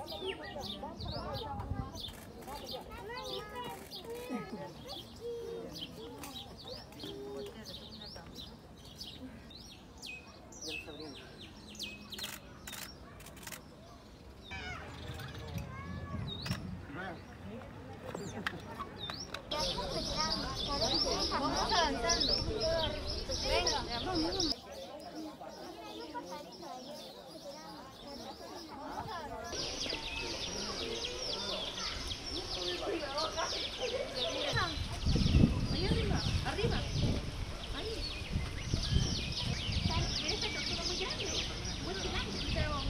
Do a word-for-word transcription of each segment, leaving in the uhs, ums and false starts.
Vamos avanzando. Venga, vamos. Ahí arriba, arriba. Ahí. Mira esta tortuga muy grande. Muy grande. Pero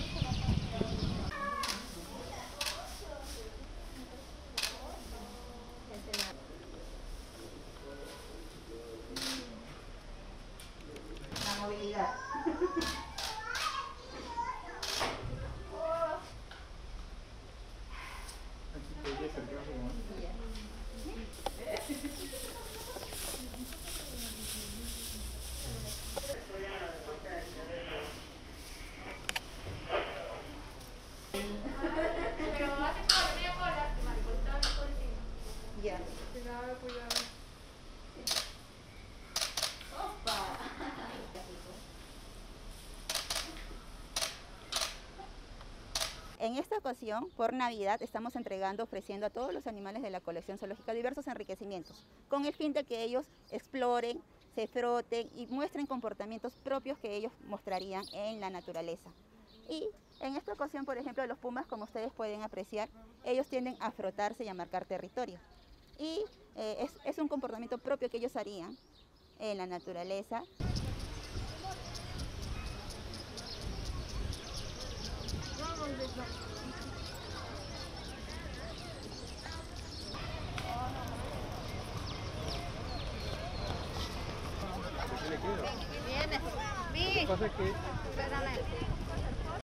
la movilidad. Ya. cuidado, cuidado. En esta ocasión, por Navidad, estamos entregando, ofreciendo a todos los animales de la colección zoológica diversos enriquecimientos, con el fin de que ellos exploren, se froten y muestren comportamientos propios que ellos mostrarían en la naturaleza. Y en esta ocasión, por ejemplo, los pumas, como ustedes pueden apreciar, ellos tienden a frotarse y a marcar territorio. Y eh, es, es un comportamiento propio que ellos harían en la naturaleza. Viene. Vi. Lo que pasa es que Espérame.